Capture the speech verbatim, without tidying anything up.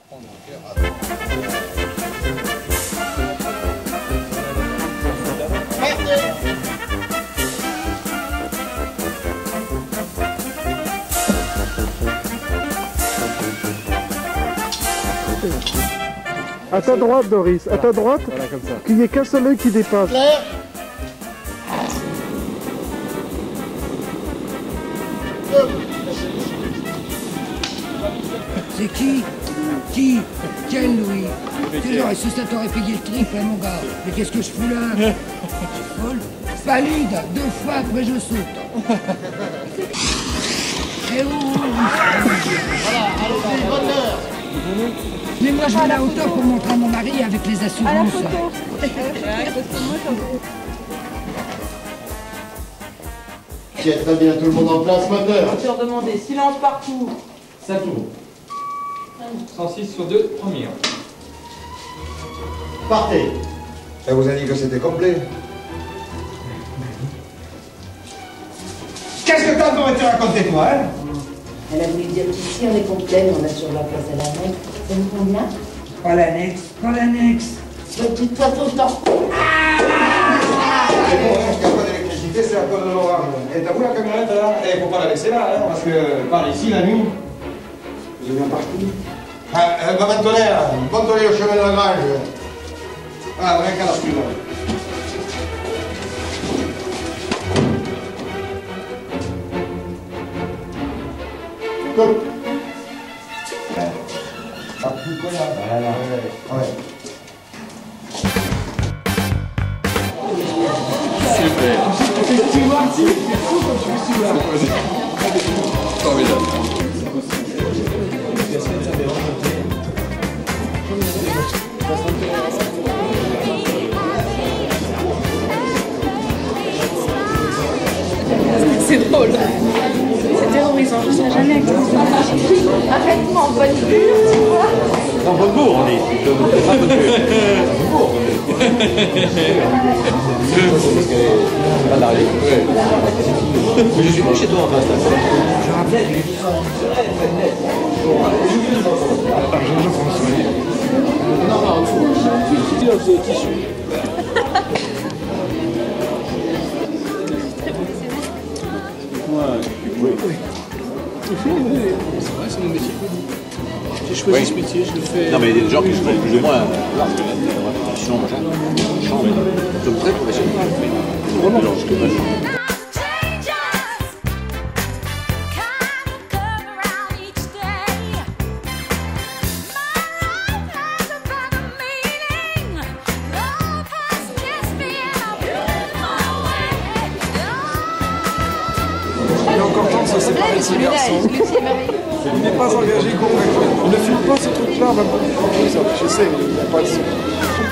À ta droite, Doris, à ta droite, voilà, comme ça. Qu'il n'y ait qu'un seul œil qui dépasse. C'est qui? Qui? Quel Louis? J'aurais su ça t'aurait payé le triple, hein, mon gars. Mais qu'est-ce que je fous là? Folle? Valide, deux fois après je saute. Et où? Voilà, allez, bonne heure. Mais moi je vais à la hauteur pour montrer à mon mari avec les assurances. Ok, très bien, tout le monde en place, moteur. Moteur demandé, silence partout. Ça tourne. cent six sur deux, premier. Partez. Elle vous a dit que c'était complet. Qu'est-ce que t'as encore été raconté, toi, hein? Elle a voulu dire qu'ici on est complet, mais on a sur la place à la main. Ça vous convient? Pas l'annexe, pas l'annexe. Dites-toi tout le temps. C'est bon, hein, qu'il n'y a pas d'électricité, c'est à cause de l'orage. Et t'as vu la camionnette, là? Eh, faut pas la laisser là, hein, parce que par ici, la nuit, vous êtes bien parti. Ah, elle va m'entonner, là. M'entonner au chemin de la grange. Ah, rien qu'à la suivre. Coupe. Ah, plus quoi, là? Voilà, ouais. Ouais. C'est drôle. C'est terrorisant, je ne serais jamais actrice. Arrête-moi en bonne vue, tu vois. En bonne bourre, on dit. Pas bonne vue. Pas d'arriver. Mais je suis venu chez toi en face. Je rappelle. Non, non, en dessous. Oui. C'est vrai, c'est mon métier. J'ai choisi oui. ce métier, je le fais. Non, mais il y a des gens qui je fais plus ou moins. Sinon, machin. Chant, c'est très professionnel. Vraiment, genre, ce que moi je se séparer de ce garçon. Il n'est pas engagé complètement. Il ne filme pas ce truc-là, même pas. Je sais, il n'y a pas de son.